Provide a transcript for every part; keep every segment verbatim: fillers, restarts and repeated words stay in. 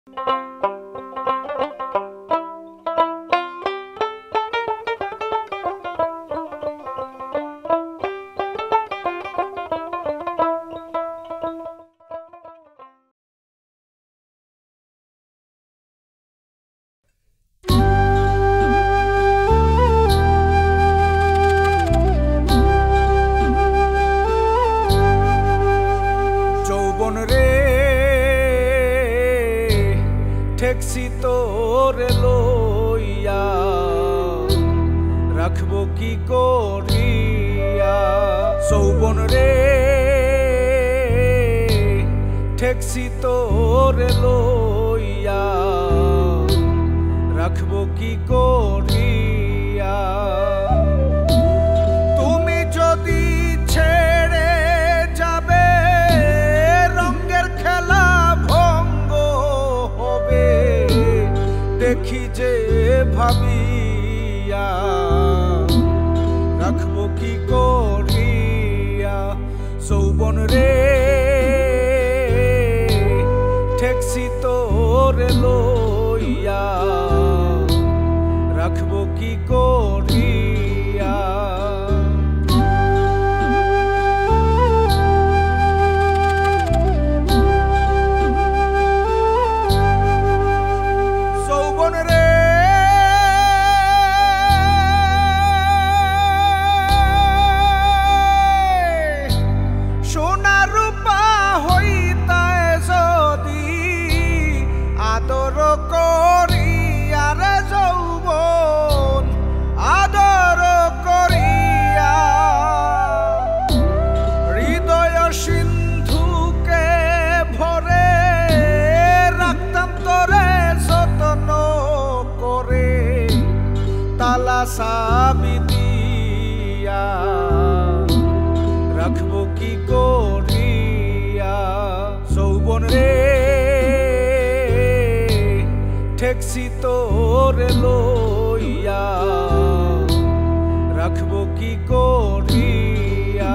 ঠেকছি তোরে লইয়া রাখবো কি করিয়া যৌবন রে ঠেকছি তোরে লইয়া রাখবো কি করিয়া তুমি যদি ছেড়ে যাবে রঙের খেলা ভঙ্গ হবে দেখি যে ভাবিয়া রাখবো কি করিয়া যৌবন রে ঠেকছি তোরে লইয়া রাখবো কি করিয়া যৌবন রে সোনা রূপা হইতায় যদি আদর করিয়া রে যৌবন আদর করিয়া হৃদয় সিন্ধুকে ভরে রাখতাম তোরে যত্ন করে তালা চাবি দিয়া রাখবো কি করিয়া যৌবন রে ঠেকছি তোরে লইয়া রাখবো কি করিয়া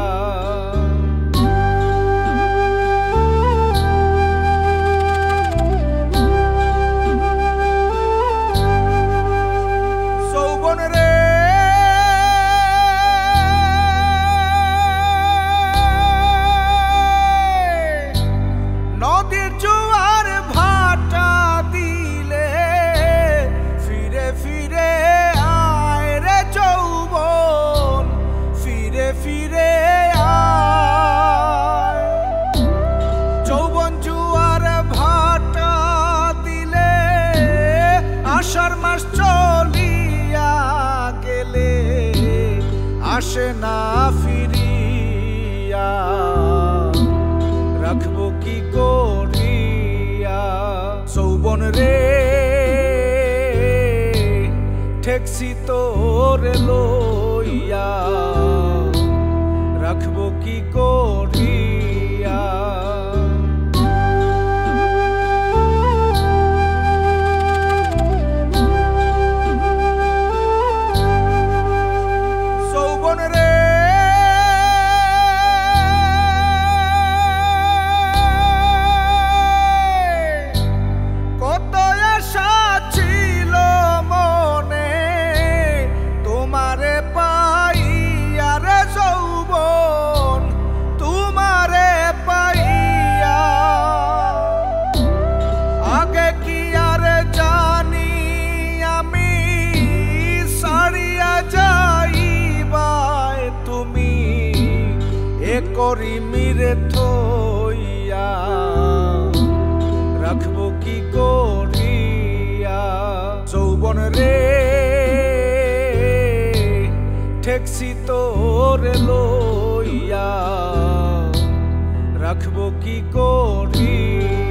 যৌবন রে নদীর জোয়ার ভাটা দিলে ফিরে ফিরে আয় রে যৌবন ফিরে ফিরে আয় যৌবন জোয়ার ভাটা দিলে আষাঢ় মাস চলিয়া গেলে আসে না ফিরিয়া রাখবো কি করিয়া যৌবন রে ঠেকছি তোরে লইয়া রাখবো কি করিয়া যৌবন রে কত আশা ছিল মনে তোমারে পাইয়া রে যৌবন তোমারে পাইয়া আগে কি আর জানি আমি সারিয়া যাইবাই তুমি এ করি মিরে থইয়া রাখবো কি করিয়া যৌবন রে ঠেকছি তোরে লইয়া রাখবো কি করিয়া।